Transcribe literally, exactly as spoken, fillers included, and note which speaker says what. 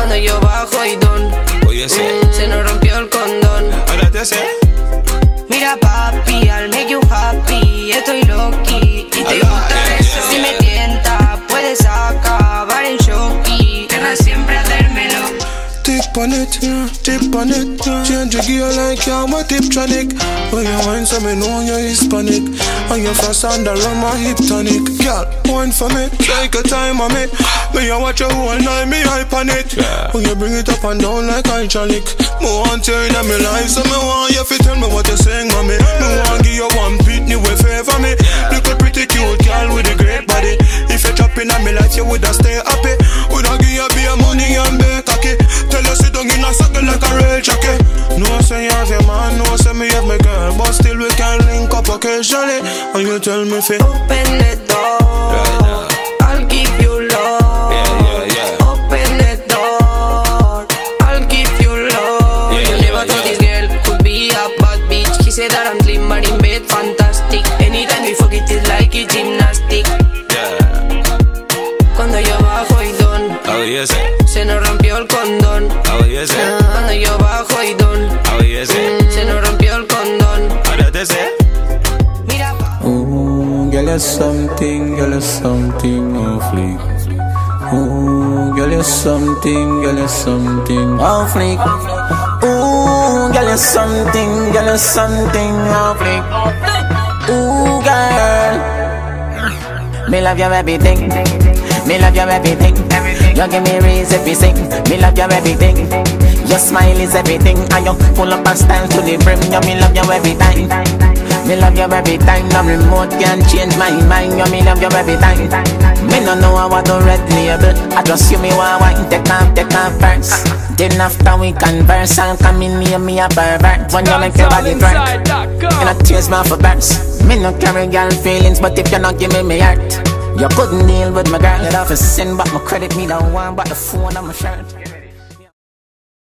Speaker 1: Cuando yo bajo y don,
Speaker 2: Oye, sí.
Speaker 1: mm, se nos rompió el condón.
Speaker 2: Ahora te sé.
Speaker 1: Mira papi, I'll make you happy. Estoy loqui y te gusta eso. Si me tienta, puedes acabar en shocky. Querrás siempre hacérmelo.
Speaker 3: Tip on it, tip on it. Change your gear like you're my tiptronic. When you wine, so me know you're Hispanic. And you're fast and around my hip tonic. Girl, wine for me, take a time on me. Me I watch you all night, me hype on it. When you bring it up and down like hydraulic. Me want you in my life, so me want you to tell me what you saying, mommy. Me want give you one beat, new way favor me. Little pretty cute girl with a great body. If you drop in my life, you woulda stay happy. Woulda give you be a money and be cocky. Tell you sit down in a circle like a real jockey. No say you have your man, no say me have my girl, but still we can link up occasionally. And you tell me fi
Speaker 1: open the door,
Speaker 2: right now.
Speaker 1: I'll give you love.
Speaker 2: Yeah, yeah, yeah.
Speaker 1: Open the door, I'll give you love.
Speaker 2: Yeah,
Speaker 1: You
Speaker 2: yeah,
Speaker 1: never thought
Speaker 2: yeah.
Speaker 1: this girl could be a bad bitch. He said that I'm slim but in bed fantastic. Anytime we fuck it is like a gymnastic.
Speaker 2: Yeah.
Speaker 1: Cuando yo bajo y don,
Speaker 2: Oye, sí.
Speaker 1: se nos rompió el condón.
Speaker 2: Oye, sí.
Speaker 1: Cuando yo bajo y don,
Speaker 2: Oye, sí.
Speaker 1: mm, se nos rompió el condón.
Speaker 2: Ahora te sé.
Speaker 1: Mira pa-
Speaker 4: Ooh, girl, you're something, girl, you're something off fleek. Ooh, girl, you're something, girl, you're something off fleek. Ooh, girl, you're something, girl, you're something off fleek. Ooh, girl, me love your everything. Me love your everything. You give me raise everything. Me love your everything. Your smile is everything, and you full up of style to the brim. You me love you every time. Me love you every time. No remote can change my mind. You me love you every time. Me no know I want to red label. I just you me want wine. Take off, take off first. Then after we converse, I'll come in near me a pervert. When you make your body drunk, you not chase me off a burst. Me no carry girl feelings, but if you not give me my heart, you couldn't deal with my girl. You'd have to send back my credit. Me don't want but the phone on my shirt.